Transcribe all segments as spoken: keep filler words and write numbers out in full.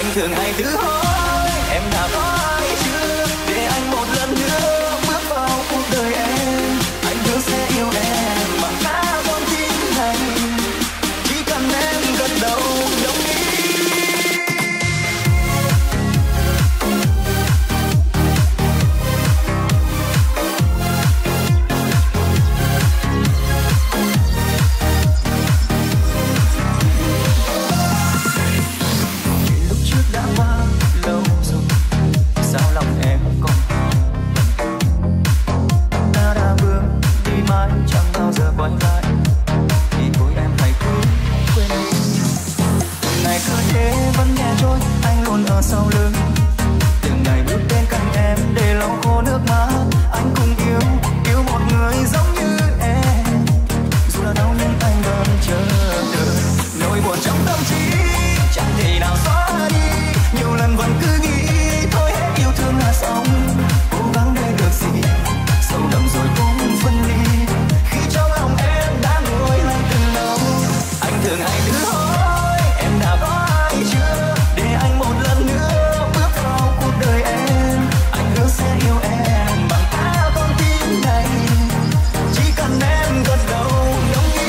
Anh thường hay tự hỏi em đã có ai chưa, để anh một lần nữa bước vào cuộc đời em. Anh hứa sẽ yêu em bằng cả con tim này, chỉ cần em gật đầu đồng ý. Sau lưng từng ngày bước bên cạnh em để lau khô nước mắt. Anh cùng yêu yêu một người giống như em, dù là đau nhưng anh vẫn chờ đợi. Nỗi buồn trong tâm trí chẳng thể nào xóa đi, nhiều lần vẫn cứ nghĩ thôi hết yêu thương là xong. Cố gắng để được gì sâu đậm rồi cũng phân ly, khi trong lòng em đã nguôi lạnh từ lâu. Anh thường hay tự hỏi em đã có ai chưa, để anh một lần nữa bước vào cuộc đời em. Anh hứa sẽ yêu em bằng cả con tim này, chỉ cần em gật đầu đồng ý.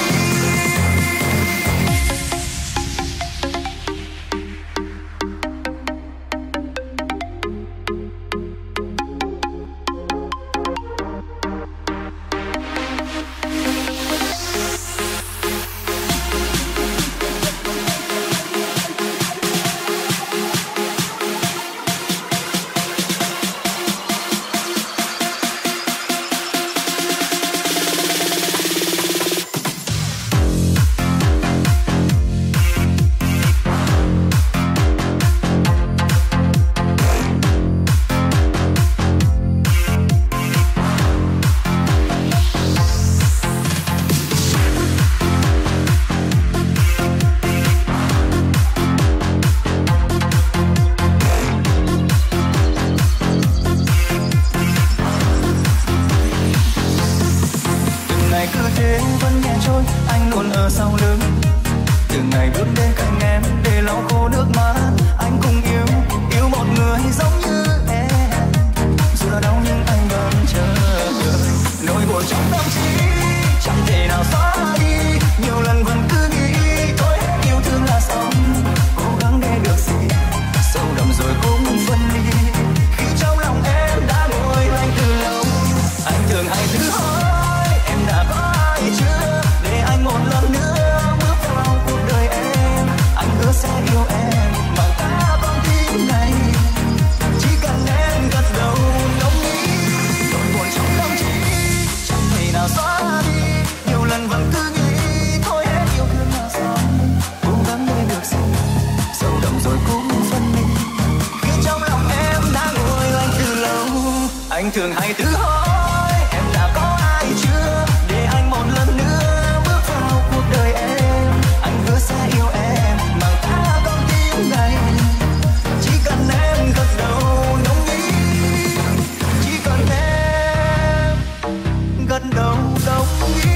Anh thường hay tự hỏi em đã có ai chưa, để anh một lần nữa bước vào cuộc đời em. Anh hứa sẽ yêu em bằng cả con tim này, chỉ cần em gật đầu đồng ý, chỉ cần em gật đầu đồng ý.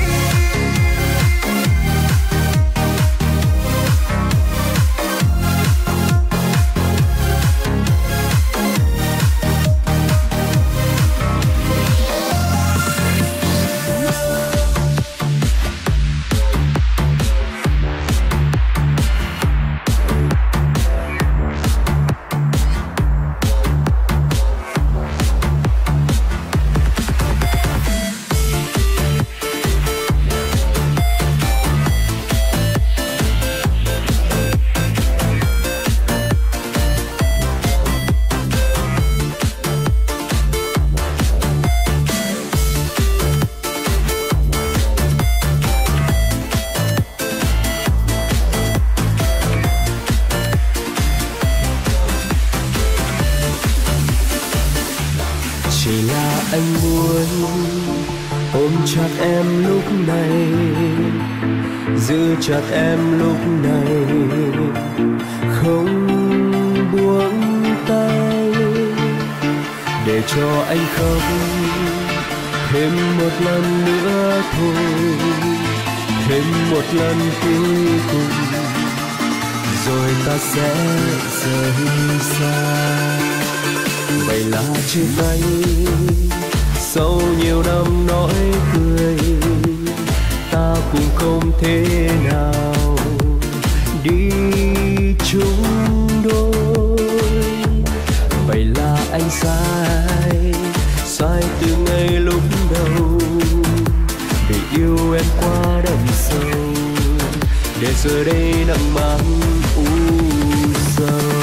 Anh muốn ôm chặt em lúc này, giữ chặt em lúc này, không buông tay, để cho anh khóc thêm một lần nữa thôi, thêm một lần cuối cùng. rồi ta sẽ rời xa. Vậy là chia tay sau nhiều năm nói cười, ta cũng không thể nào đi chung đôi. Vậy là anh sai, sai từ ngay lúc đầu, để yêu em quá đậm sâu, để giờ đây nặng mang u sầu.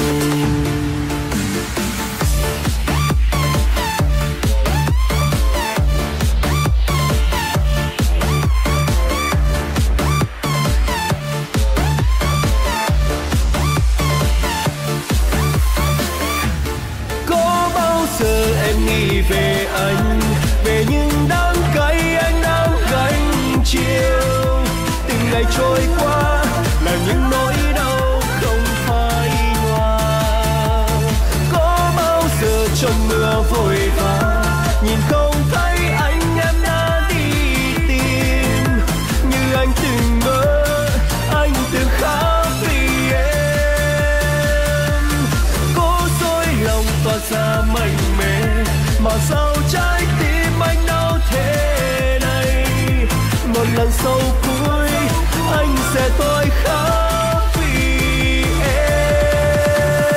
Về anh, về những đắng cay anh đang gánh chịu. Từng ngày trôi qua là những nỗi đau không phai nhòa. Có bao giờ trong mưa vội vã nhìn không thấy anh em đã đi tìm, như anh từng mơ, anh từng khát vì em. Cố dối lòng tỏa ra mạnh mẽ, mà sao trái tim anh đau thế này. Một lần sau cuối anh sẽ tôi khóc vì em.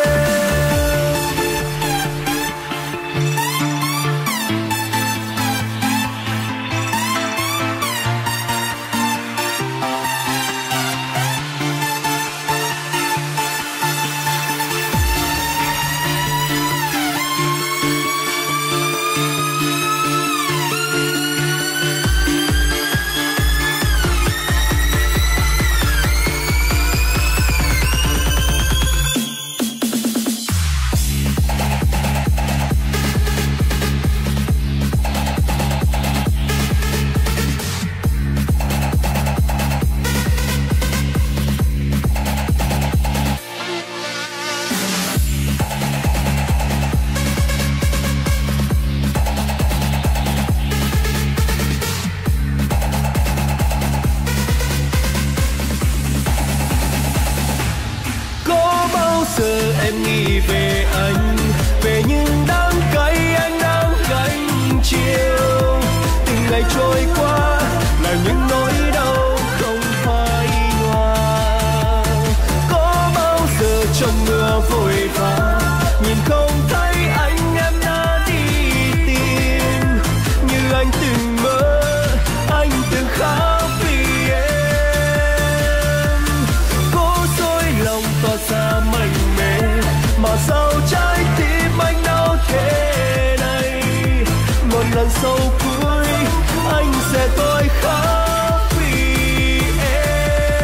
Giờ em nghĩ về anh, về những đắng cay anh đang gánh chịu. Từng ngày trôi qua là những nỗi đau không phai nhòa. Có bao giờ trong mưa vội vã nhìn không thấy anh em đã đi tìm, như anh từng mơ, anh từng khát vì em. Cố dối lòng tỏ ra mạnh mẽ, mà sao trái tim anh đau thế này. Một lần sau cuối anh sẽ tôi khóc vì em.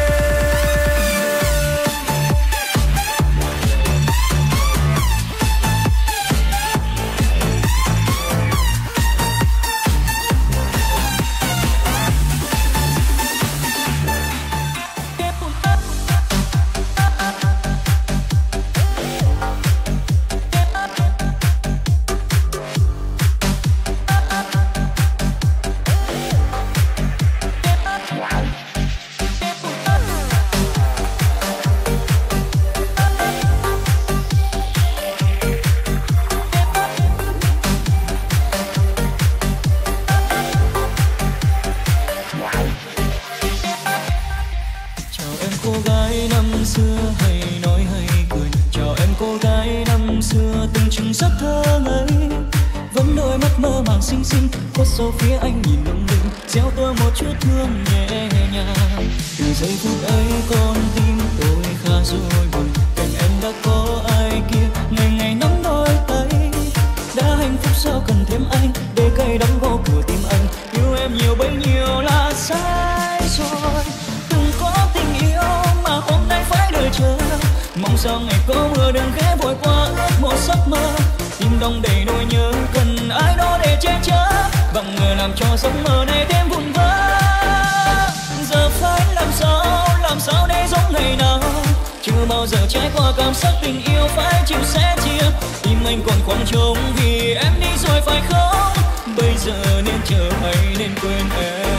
Xinh xinh khuất sau phía anh nhìn lung linh, gieo tôi một chút thương nhẹ nhàng. Từ giây phút ấy con tim tôi khá rồi buồn, cạnh em đã có ai kia ngày ngày nắm đôi tay. Đã hạnh phúc sao cần thêm anh để cay đắng gõ cửa tim anh. Yêu em nhiều bấy nhiêu là sai rồi, từng có tình yêu mà hôm nay phải đợi chờ. Mong sao ngày có mưa đừng khẽ vội qua ước một giấc mơ. Tim đong đầy nỗi nhớ cần ai đó để che chở, bằng người làm cho giấc mơ này thêm vụn vỡ. Giờ phải làm sao, làm sao để giống ngày nào, chưa bao giờ trải qua cảm giác tình yêu phải chịu sẻ chia. Tim anh còn khoảng trống vì em đi rồi phải không, bây giờ nên chờ hay nên quên em.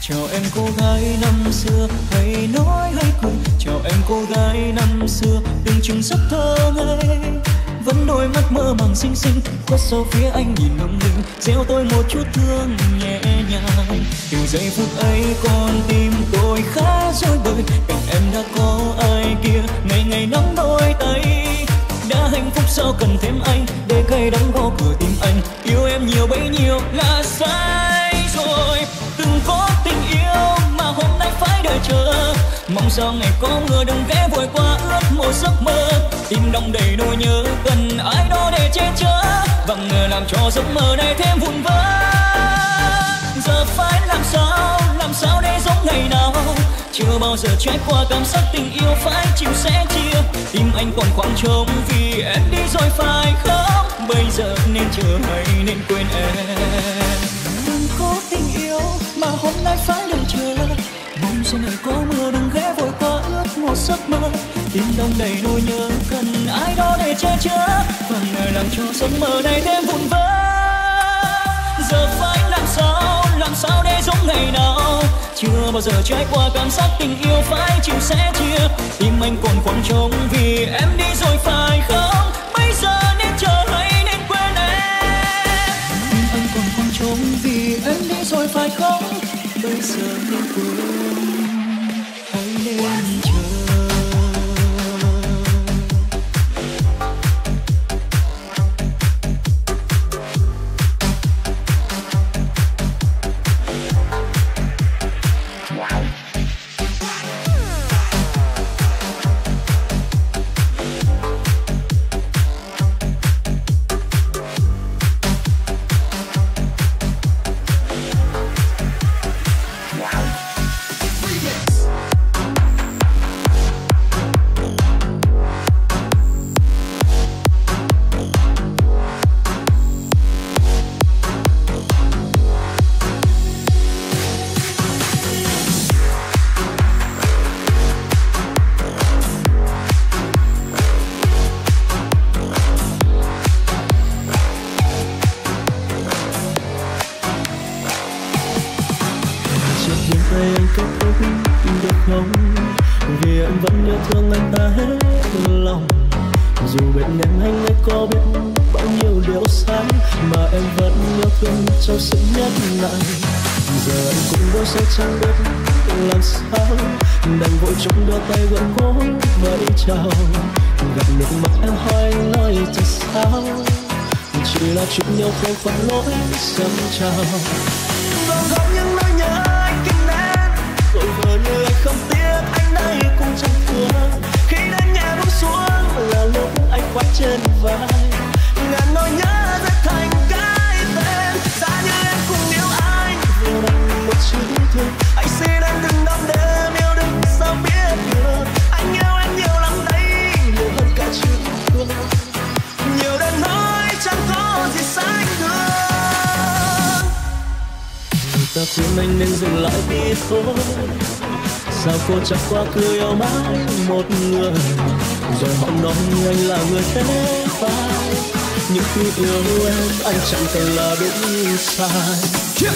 Chào em cô gái năm xưa, hay nói hay cười. Chào em cô gái năm xưa, từng chừng giấc thơ ngây. Vẫn đôi mắt mơ màng xinh xinh, khuất sau phía anh nhìn lung linh, gieo tôi một chút thương nhẹ nhàng. Từ giây phút ấy con tim tôi khá rối bời, cạnh em đã có ai kia, ngày ngày nắm đôi tay. Đã hạnh phúc sao cần thêm anh, để cay đắng gõ cửa tim anh. Yêu em nhiều bấy nhiêu là sai rồi, từng có tình yêu mà hôm nay phải đợi chờ. Mong sao ngày có mưa đừng ghé vội qua ướt một giấc mơ. Tim đong đầy nỗi nhớ cần ai đó để che chở, và ngờ làm cho giấc mơ này thêm vụn vỡ. Giờ phải làm sao, làm sao để giống ngày nào. Chưa bao giờ trải qua cảm giác tình yêu phải chịu sẻ chia. Tim anh còn khoảng trống vì em đi rồi phải không? Bây giờ nên chờ hay nên quên em. Đừng có tình yêu mà hôm nay phải đợi chờ. Mong sau ngày có mưa đừng ghé vội qua ướt một giấc mơ. Tim đong đầy nỗi nhớ cần ai đó để che chở, và ngờ làm cho giấc mơ này thêm vụn vỡ. Giờ phải làm sao, làm sao để giống ngày nào. Chưa bao giờ trải qua cảm giác tình yêu phải chịu sẻ chia. Tim anh còn khoảng trống vì em đi rồi phải không? Bây giờ nên chờ hay nên quên em. Tim anh còn khoảng trống vì em đi rồi phải không? Bây giờ nên quên hay nên chờ. Trong sự nhắc lại giờ anh cũng đôi say chẳng biết làm sao, đành vội trong đưa tay gọi cố vẫy chào. Gặp nước mắt em hỏi anh nói thật sao, chỉ là chuyện nhau không phải lỗi sớm chào. Còn có những nỗi nhớ anh kinh nén, rồi vờ như anh không tiếc anh đây cũng chẳng thương. Khi đến nhà buông xuống là lúc anh khoác trên vai, ngàn nỗi nhớ rất thành cái tên. Giá như em cùng yêu anh, vừa đành một chữ thương. Anh xin em đừng đong đêm yêu đừng sao biết được. Anh yêu em nhiều lắm đấy, nhiều hơn cả chữ thương. Nhiều đêm nói chẳng có gì sánh được. Người ta khuyên anh nên dừng lại đi thôi, sao cô chẳng qua cứ yêu mãi một người. Rồi họ nói anh là người thế phải, nhưng khi yêu em anh chẳng cần là đúng sai.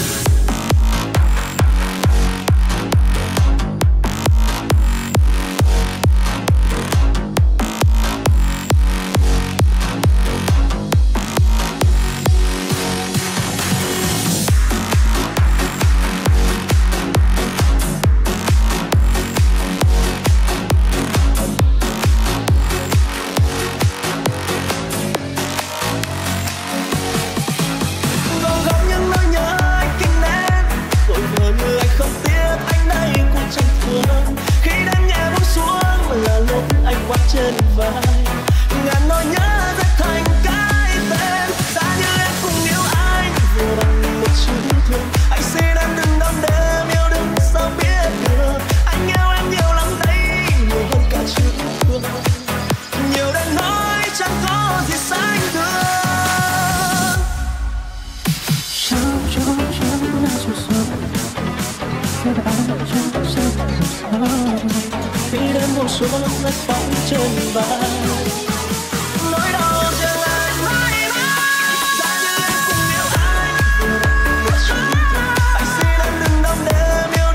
Khi đến buông xuống nét bóng trên vai, nỗi đau dừng lại mãi mãi. Giá như em cùng yêu anh, anh xin em đừng đong đêm yêu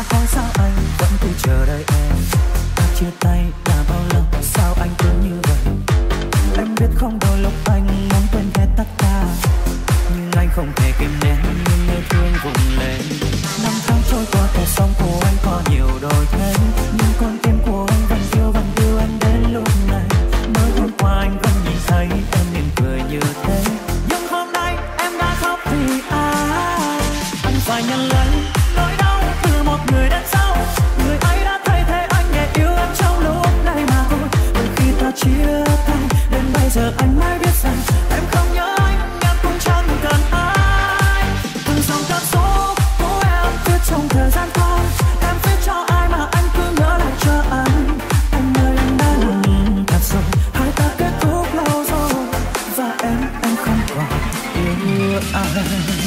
ôi sao anh vẫn cứ chờ đợi em. Ta chia tay đã bao lâu, sao anh cứ như vậy? Em biết không, đôi lúc anh muốn quên hết tất cả, nhưng anh không thể kiềm nén những yêu thương vùng lên. Năm tháng trôi qua, cuộc sống của anh có nhiều đổi thay, nhưng con tim của anh vẫn yêu, vẫn yêu anh đến lúc này. Mới hôm qua anh vẫn nhìn thấy em mỉm cười như thế, nhưng hôm nay em đã khóc vì ai? Anh phải nhận lấy nỗi đau từ một người đến sau, người ấy đã thay thế anh để yêu em trong lúc này mà thôi. Từ khi ta chia tay đến bây giờ anh mới biết rằng em không nhớ anh, em cũng chẳng cần ai. Từng dòng cảm xúc của em viết trong thời gian qua, em viết cho ai mà anh cứ nhớ lại cho anh. Anh ơi anh đã làm thật rồi, hai ta kết thúc lâu rồi, và em em không còn yêu ai.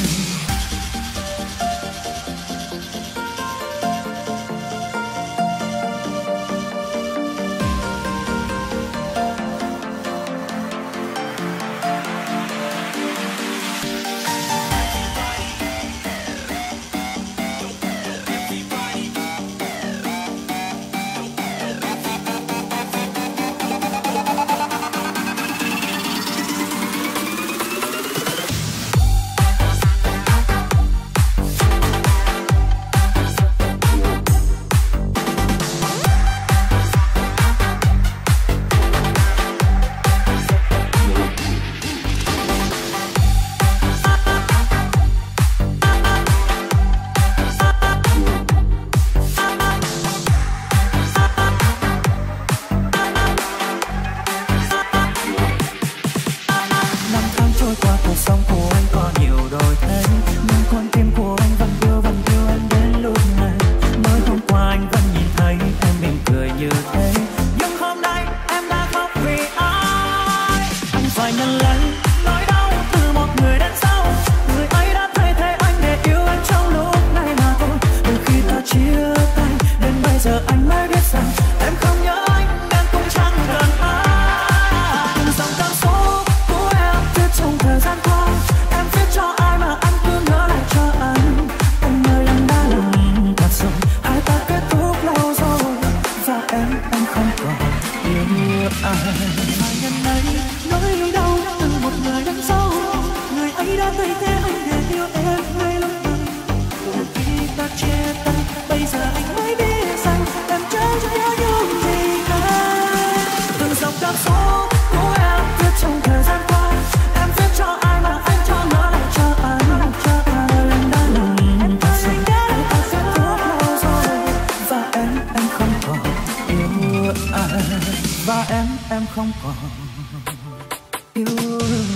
Và em em không còn yêu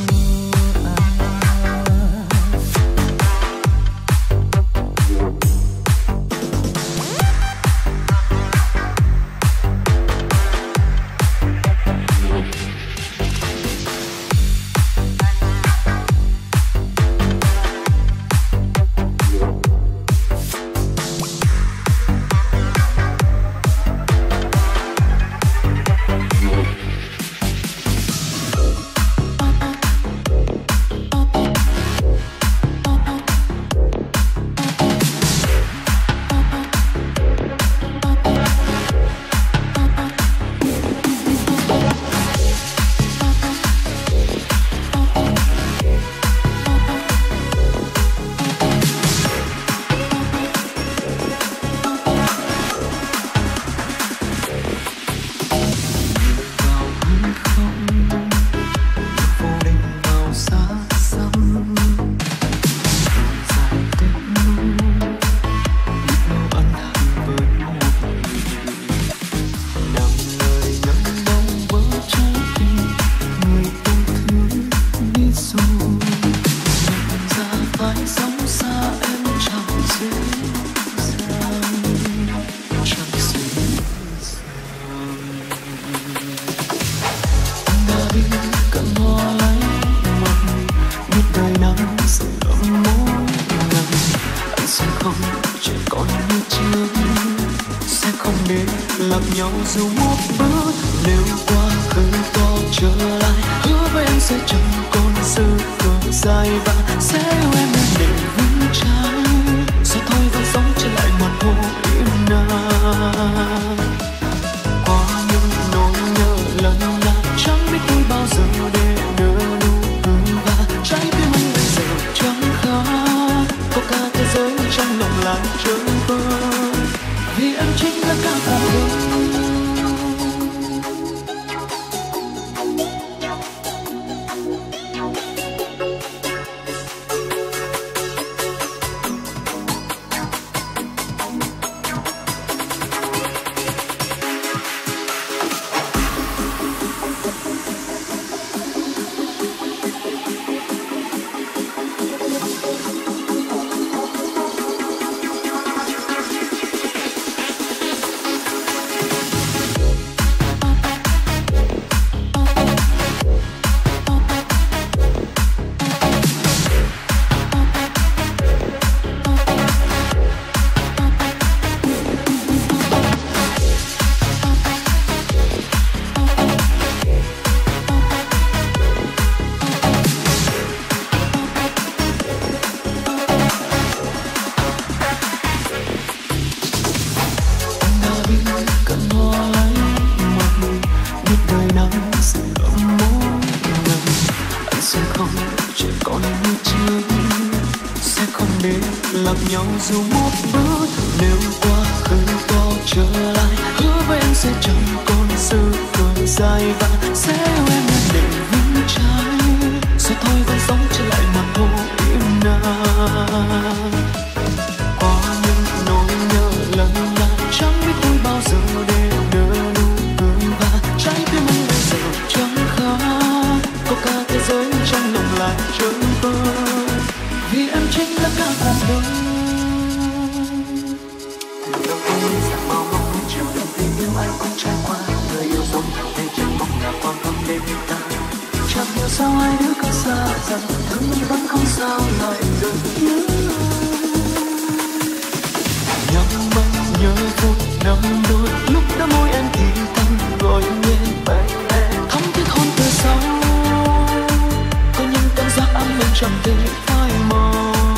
lạc nhau dù một bước, nếu quá khứ to trở lại, hứa với anh sẽ chẳng còn sự đường dài và sẽ yêu em nên để vững trái. Sao thôi vẫn sống trở lại mặt hồ. còn như trước, sẽ không để lạc nhau dù một bước. Nếu quá khứ có trở lại, hứa với em sẽ chẳng còn sự cười dài và sẽ yêu em để vững trái. Rồi thôi vẫn sống trở lại mặt hồ im lặng. Qua những nỗi nhớ lần lại, chẳng biết tôi bao giờ để nở nụ cười và trái tim anh bây giờ chẳng khác. Có cả thế giới trong lòng lại chơi vơi, vì em chính là cả cuộc đời. Từ đâu tôi nghĩ rằng bao mong muốn chiều đêm tình yêu anh cũng trải qua. Người yêu dối để chẳng mong là quan tâm đến ta. Chẳng hiểu sao hai đứa cứ xa dần, thương nhưng vẫn không sao lại được nhớ. Nhắm mắt nhớ phút năm đôi lúc đã môi em thì thầm gọi nhẹ thắm thiết hôn từ sau. Có những cảm giác ấm em chẳng thể phai màu,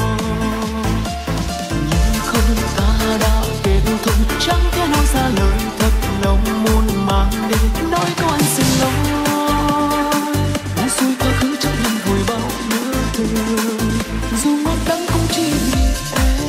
nhưng không ta đã kết thúc. Chẳng thể nói ra lời thật lòng muốn mang đến nói có anh xin lỗi. Buông xuôi quá khứ chấp nhận vùi bao nhớ thương, dù ngọt đắng cũng chỉ vì em.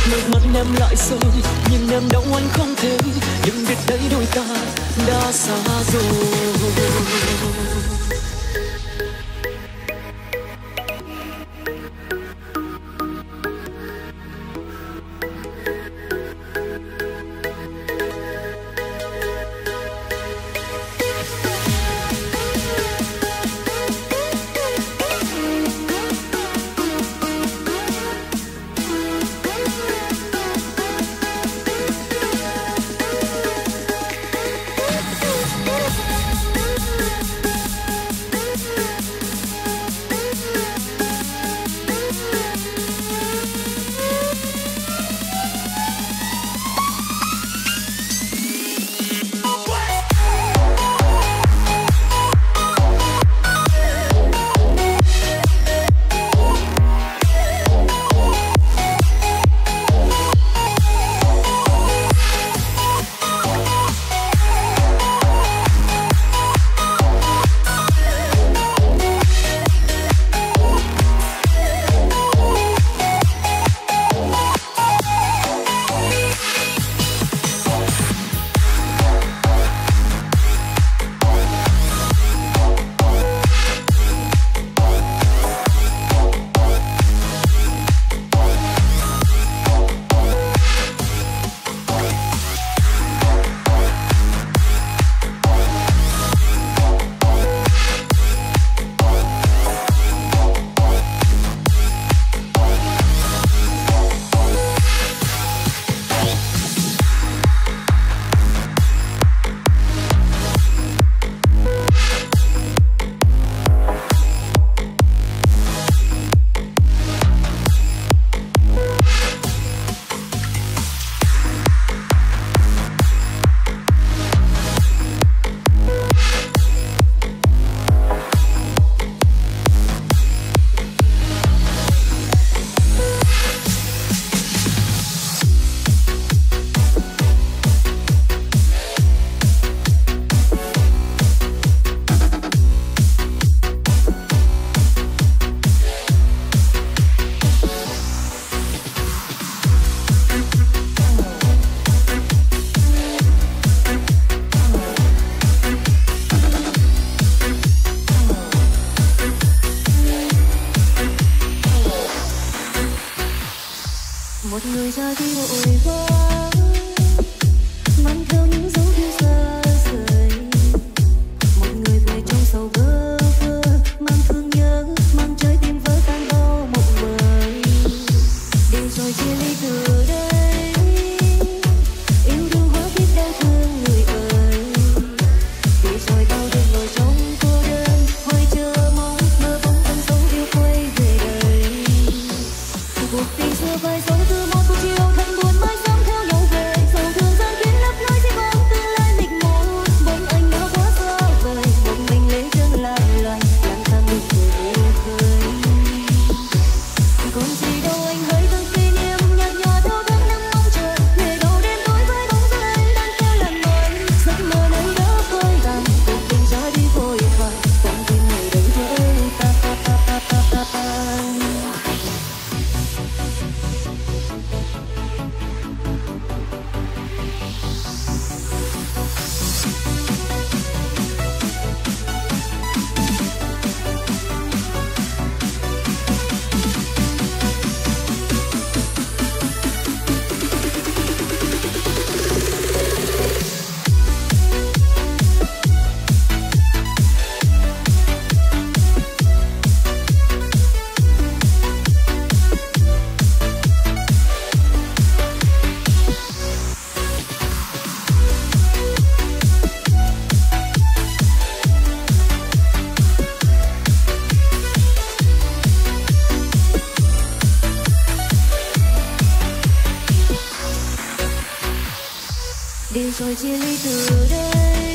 nước mắt em lại rơi, nhưng em đau anh không thể, đừng biết đấy đôi ta đã xa rồi. để rồi chia ly từ đây.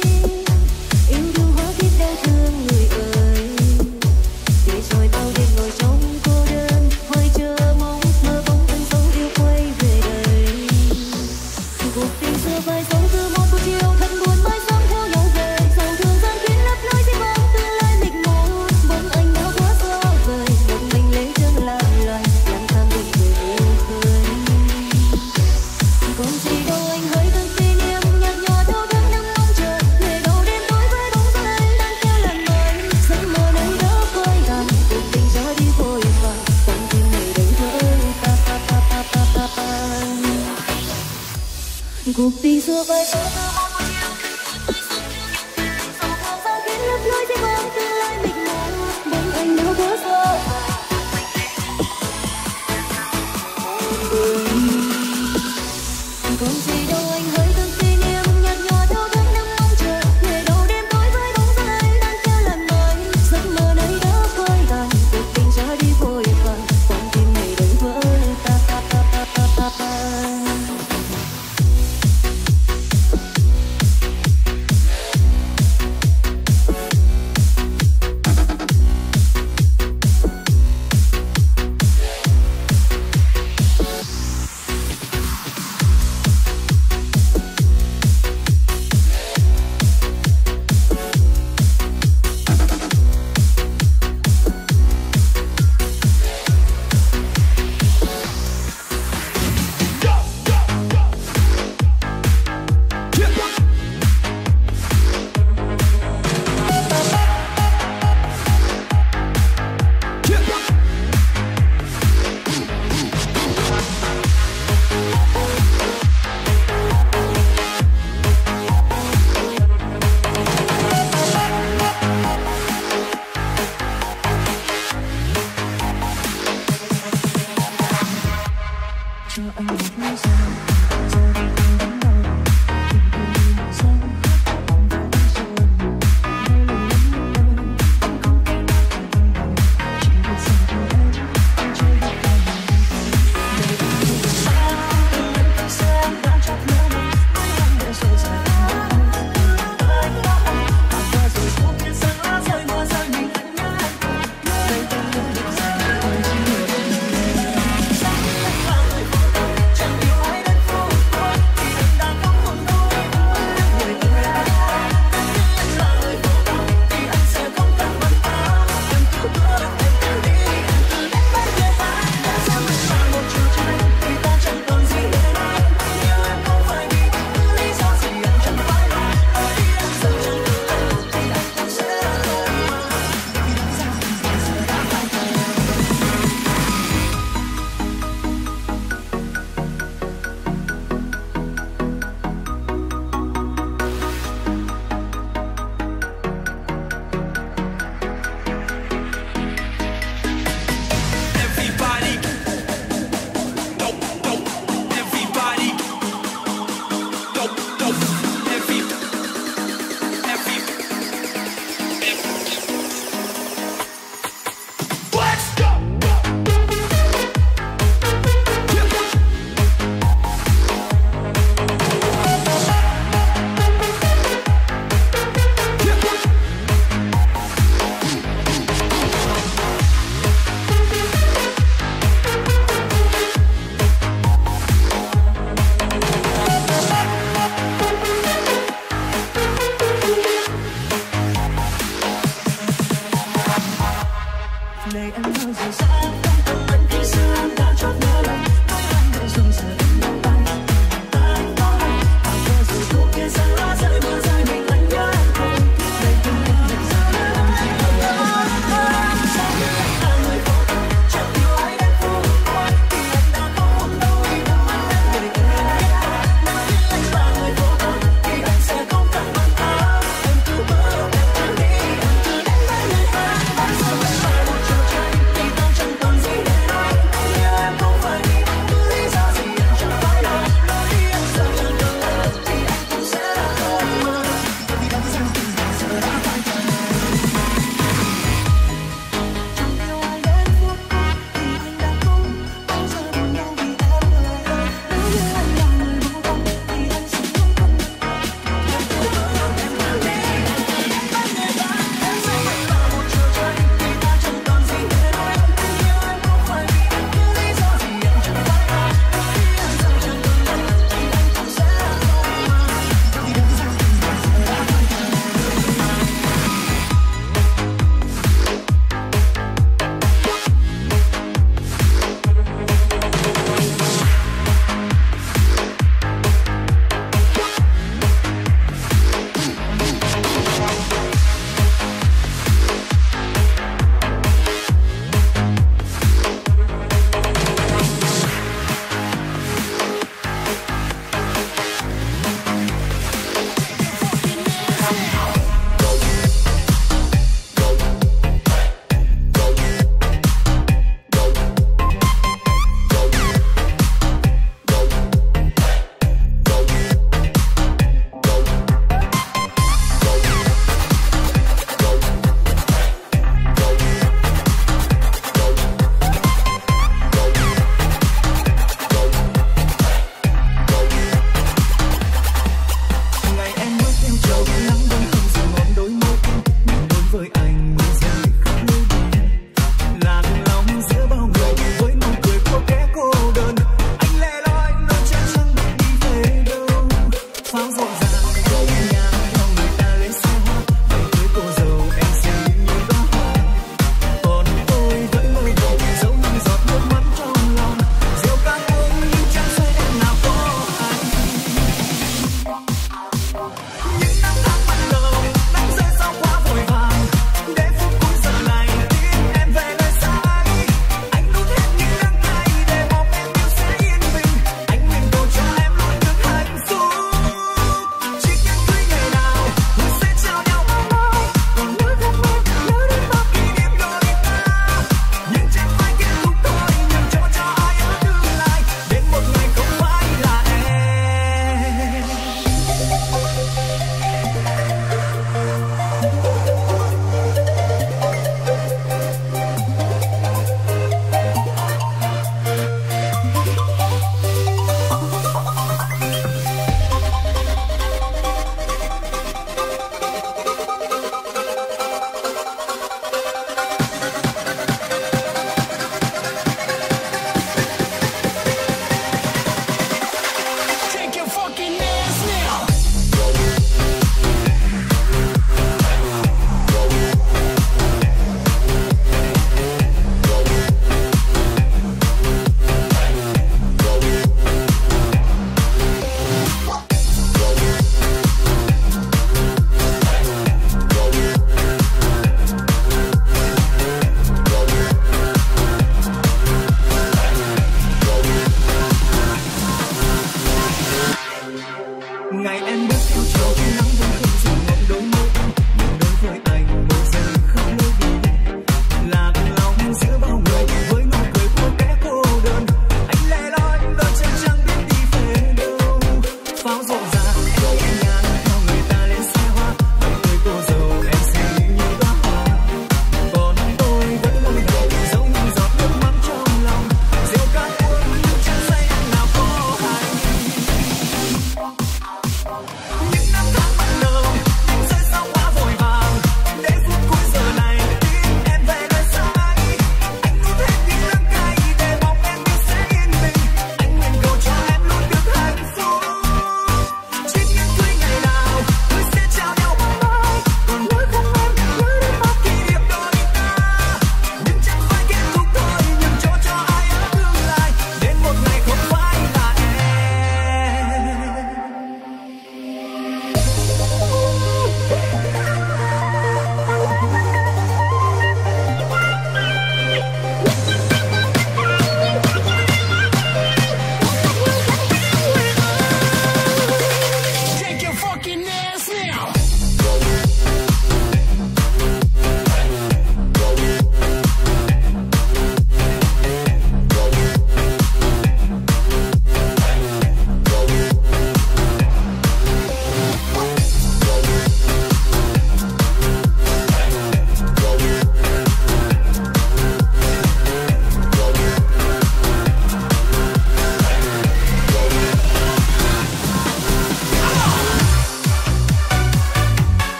Yêu đương hóa biết đau thương người ơi, để rồi bao đêm ngồi trong cô đơn, hoài chờ mong mơ bóng thân sống yêu quay về đây. Cuộc tình xưa vai sống từ một buổi chiều thật buồn mãi sớm theo nhau về, sầu thương gian khiến lấp lối di vọng tương lai mịt mù. Bóng anh đã quá xa vời, một mình lấy chân làm loài lang thang bên người yêu khơi. cuộc tình xưa vơi vỡ sau tháng sao khiến lấp lối chỉ còn tương lai mịt mờ bên anh đâu có sợ còn gì đâu anh hỡi từng kỷ niệm nhạt nhòa thao thức năm mong chờ ngày đầu đêm tối với bóng dáng anh đang theo lần mới giấc mơ này đã phai tàn cuộc tình ra đi vội vàng con tim này đành vỡ tan.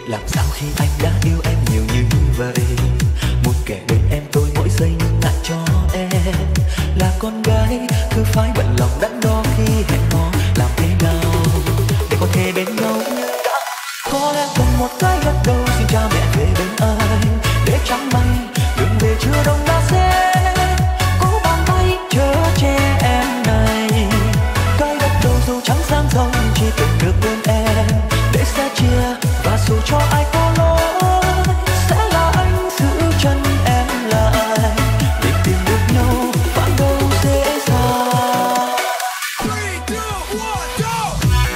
làm sao khi anh đã yêu em nhiều như vậy. Muốn kể bên em tôi mỗi giây nhưng ngại cho em là con gái cứ phải bận lòng đắn đo khi hẹn hò. Làm thế nào để có thể bên nhau như đã. Có lẽ cần một cái gật đầu xin cha mẹ về bên anh để chẳng may đường về chưa đông đã sẽ có bàn tay chở che em này. Cái gật đầu dù chẳng sang giông chỉ cần được bên em để sẽ chia và dù cho ai có lỗi sẽ là anh giữ chân em lại để tìm được nhau phải đâu dễ dàng. Three, two, one, go!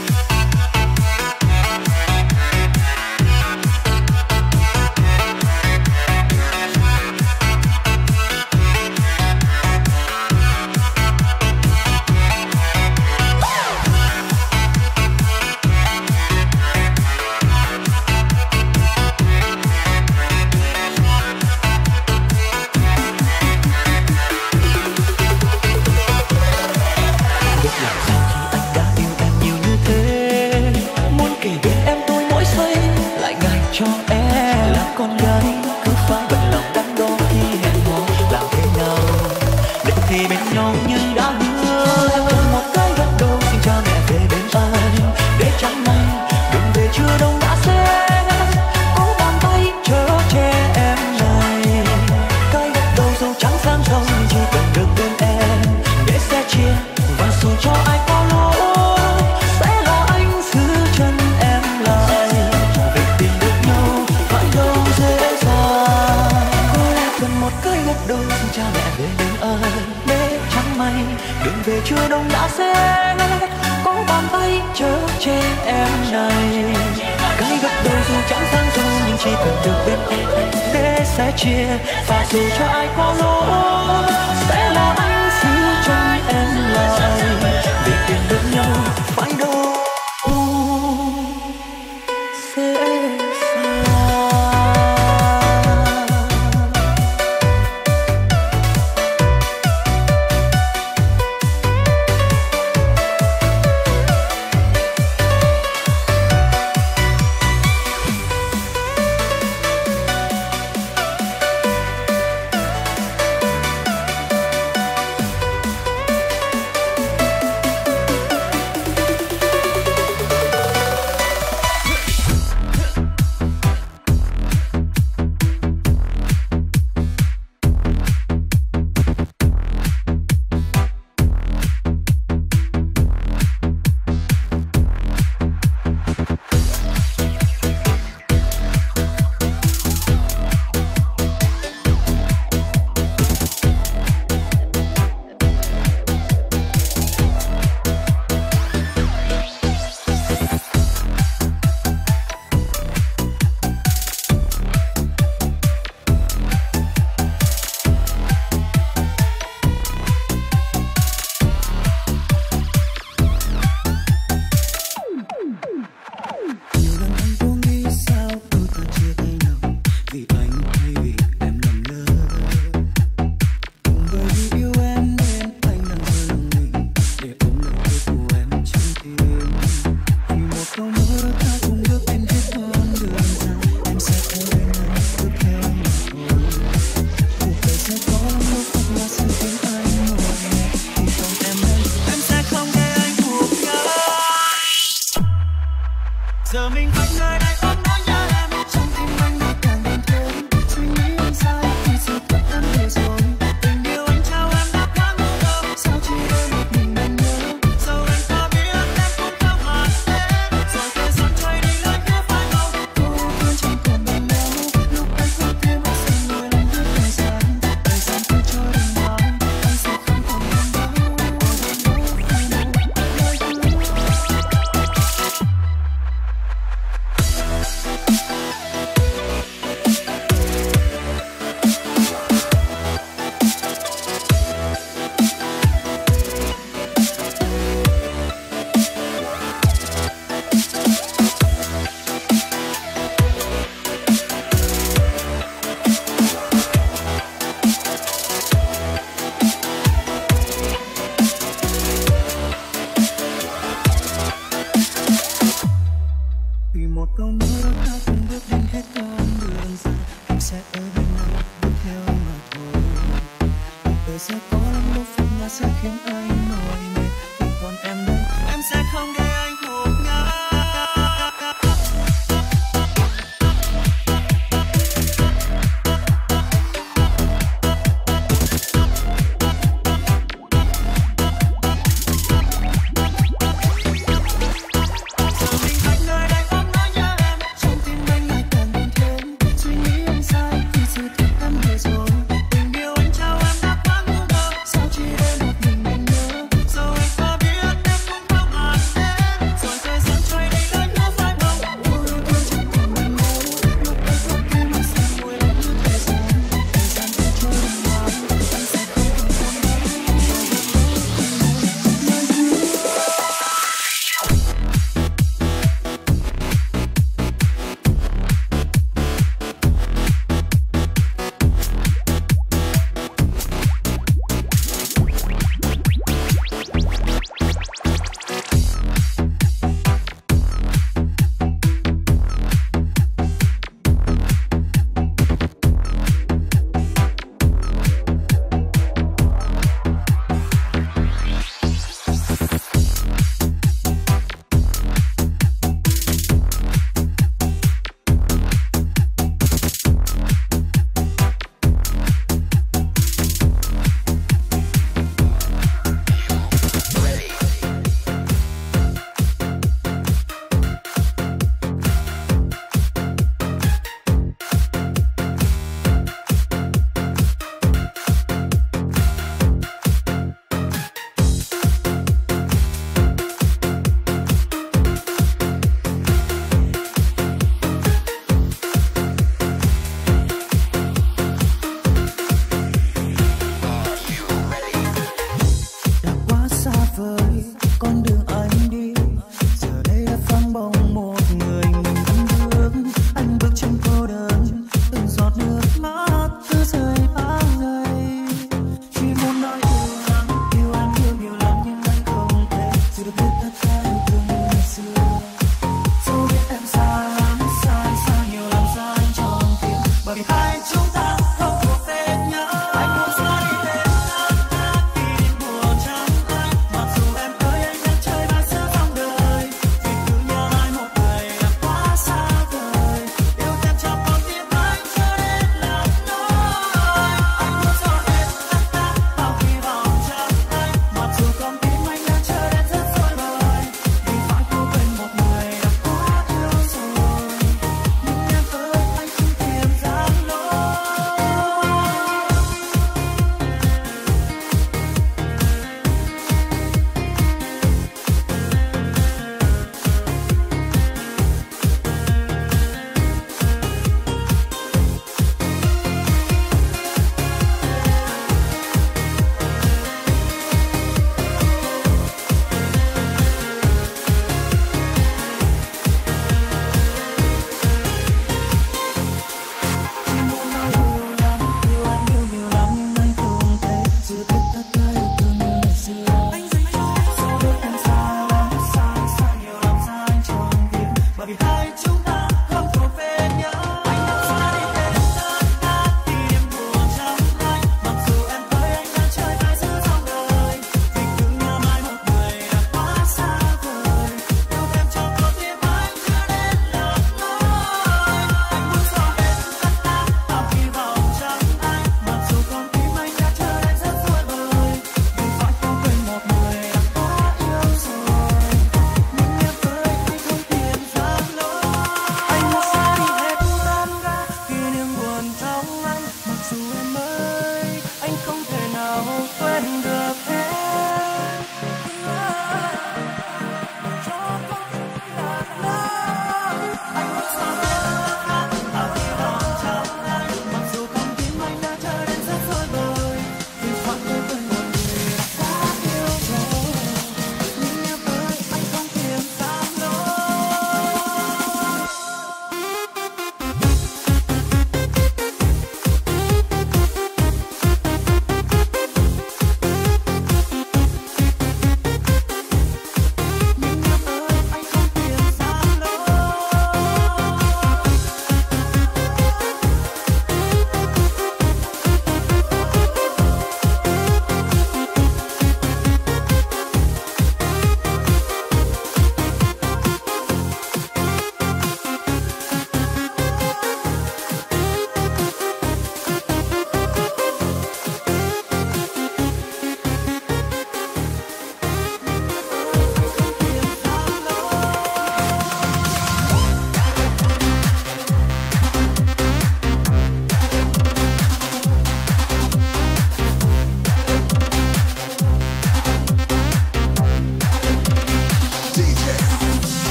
Cho em là con gái cứ phải bận lòng đắn đo khi hẹn hò. Làm thế nào để thì bên nhau như đã hứa. Em cần một cái gật đầu xin cha mẹ về bên anh để chẳng may đường về chưa đông đã sẽ có bàn tay chở che em này. Cái gật đầu dù chẳng sang giông chỉ cần được bên em để sẽ chia và dù cho ai có lỗi sẽ là anh giữ chân em lại. Một cái gật đầu xin cha mẹ về bên anh để chẳng may đường về chưa đông đã sẽ có bàn tay chở che em này. Cái gật đầu dù chẳng sang giông nhưng chỉ cần được bên em để sẽ chia và dù cho ai có lỗi sẽ là anh giữ chân em lại để tìm được nhau phải đâu dễ dàng. Giờ mình vẫn nơi đây ôm nỗi nhớ em trong tim anh ngày càng đêm thêm. Suy nghĩ anh sai thì sự thật em hiểu rồi. Tình yêu anh trao em đã quá ngủ đâu. Sao chỉ đôi một mình anh nhớ. Dẫu anh có biết em cũng theo mà em. Rồi thời gian trôi đi lối kia phải không. Cô đơn chẳng còn bên nhau. Lúc anh không thêm một giây người làm hết thời gian. Thời gian cứ trôi đừng nói. Anh sẽ không còn bên đâu. Vì một câu nói đó ta cùng bước đến hết con đường dài, em sẽ ở bên anh bước theo mà thôi. Đời sẽ có lắm lúc phút ngã sẽ khiến anh mỏi mệt, nhưng còn em đây em sẽ không để anh khổ ngã. Hãy subscribe cho kênh Ghiền Mì Gõ để không bỏ lỡ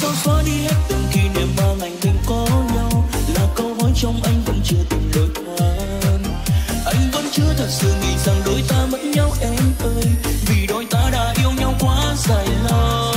sao xóa đi hết từng kỷ niệm mà ngày mình có nhau, là câu hỏi trong anh vẫn chưa tìm lối thoát. Anh vẫn chưa thật sự nghĩ rằng đôi ta mất nhau em ơi, vì đôi ta đã yêu nhau quá dài lâu.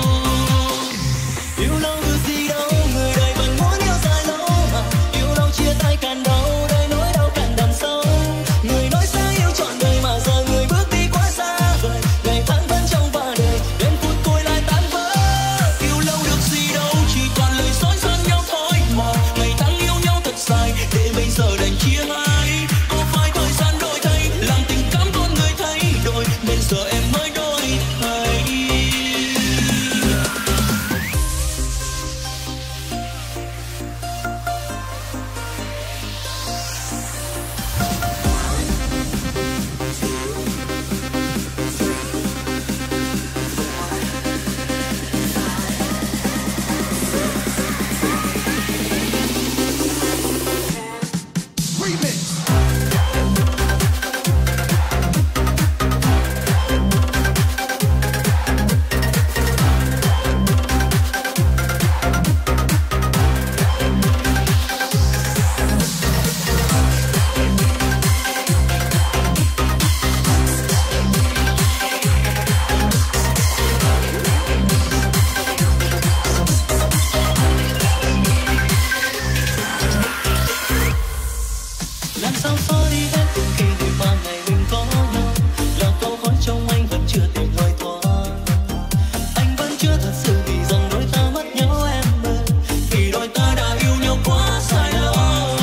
Yêu lâu được gì đâu, người đời vẫn muốn yêu dài lâu mà. Yêu lâu chia tay càng đau, đây nỗi đau càng đằng sâu. Người nói sẽ yêu trọn đời mà giờ người bước đi quá xa vời. Ngày tháng vẫn trong và đời, đến phút cuối lại tan vỡ. Yêu lâu được gì đâu, chỉ toàn lời dối gian nhau thôi mà. Ngày tháng yêu nhau thật dài, để bây giờ đành chia hai. Có phải thời gian đổi thay, làm tình cảm con người thay đổi, nên giờ em mới đổi thay. Làm sao xóa đi hết từng kỷ niệm mà ngày mình có nhau, là câu hỏi trong anh vẫn chưa tìm lời thoát. Anh vẫn chưa thật sự nghĩ rằng đôi ta mất nhau em ơi, vì đôi ta đã yêu nhau quá dài lâu.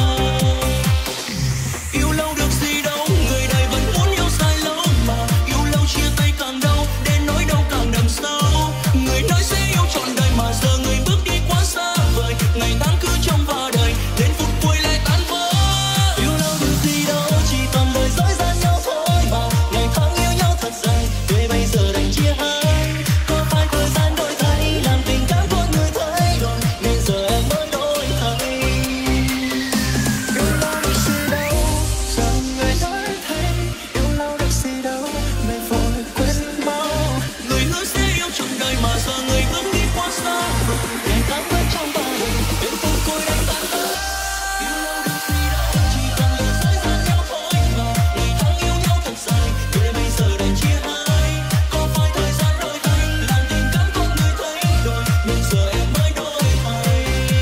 Yêu lâu được gì đâu, người đời vẫn muốn yêu dài lâu mà. Yêu lâu chia tay càng đau, đến nỗi đau càng đậm sâu. Người nói sẽ yêu trọn đời mà giờ người bước đi quá xa vời. Ngày tháng cứ trong và đời, đến phút cuối lại tan vỡ. Yêu lâu được gì đâu, chỉ toàn lời dối gian nhau thôi mà. Ngày tháng yêu nhau thật dài, để bây giờ đành chia hai. Có phải thời gian đổi thay, làm tình cảm con người thay đổi, nên giờ em mới đổi thay. Yêu lâu được gì đâu, giờ người nói thay. Yêu lâu được gì đâu, mày vội quên mau. Người hứa sẽ yêu trọn đời mà giờ người bước đi quá xa vời. Ngày tháng vẫn trong ba đời, đến phút cuối đánh tan vỡ. Yêu lâu được gì đâu, chỉ toàn lời dối gian nhau thôi mà. Ngày tháng yêu nhau thật dài, để bây giờ đành chia hai. Có phải thời gian đổi thay, làm tình cảm con người thay đổi, nên giờ em mới đổi thay.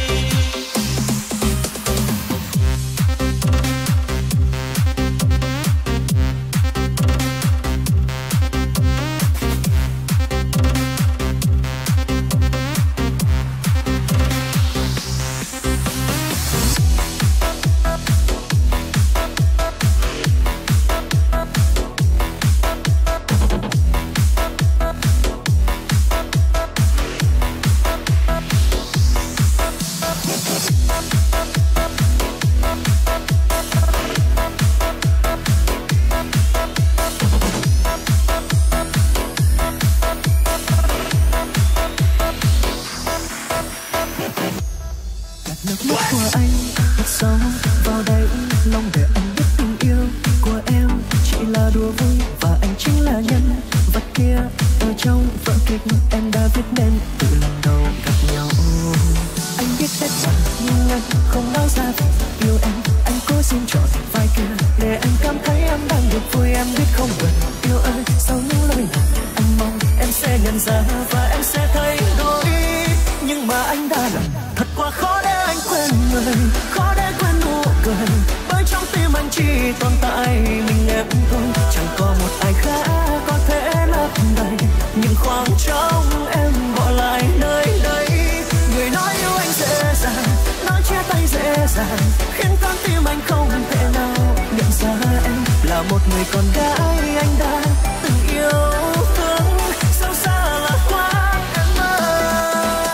Nước mắt của anh thật sâu vào đây, lòng để anh biết tình yêu của em chỉ là đùa vui và anh chính là nhân vật kia ở trong vở kịch em đã viết nên từ lần đầu gặp nhau. Anh biết hết rằng nhưng anh không nói ra yêu em. Anh cố xin chọn vai kia để anh cảm thấy em đang được vui. Em biết không cần yêu ơi, sau những lời nào anh mong em sẽ nhận ra và em sẽ thay đổi. Nhưng mà anh đã làm thật quá khó để anh quên người, khó để quên nụ cười, bởi trong tim anh chỉ tồn tại mình em thôi. Chẳng có một ai khác có thể lấp đầy những khoảng trống em bỏ lại nơi đây. Người nói yêu anh dễ dàng, nói chia tay dễ dàng, khiến con tim anh không thể nào nhận ra em là một người con gái anh đã từng yêu thương. Sâu xa là quá em ơi.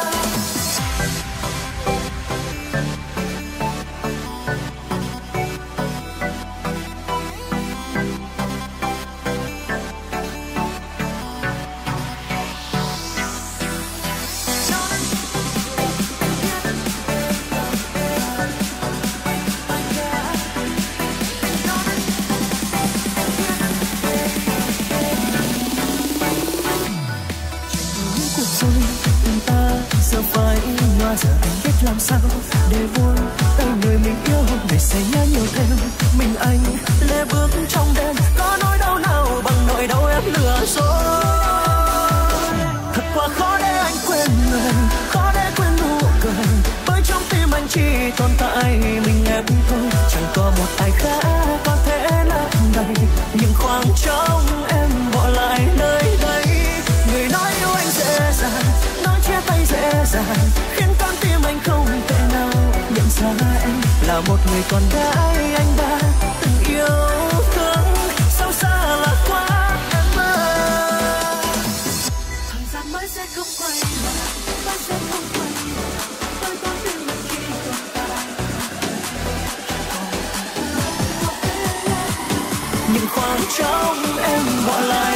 giờ anh biết làm sao để buông tay người mình yêu để say nhớ nhiều thêm. Mình anh lê bước trong đêm, có nỗi đau nào bằng nỗi đau em lừa dối. Thật quá khó để anh quên người, khó để quên nụ cười, bởi trong tim anh chỉ tồn tại mình em thôi. Chẳng có một ai khác có thể lấp đầy những khoảng trống em bỏ lại nơi đây. Người nói yêu anh dễ dàng, nói chia tay dễ dàng, khiến con tim anh không thể nào nhận ra em là một người con gái anh đã từng yêu thương. Sâu xa là quá em ơi. Thời gian mới sẽ không quay lại, mới sẽ không quay lại, bởi con tim anh chỉ tồn tại những khoảng trống em bỏ lại.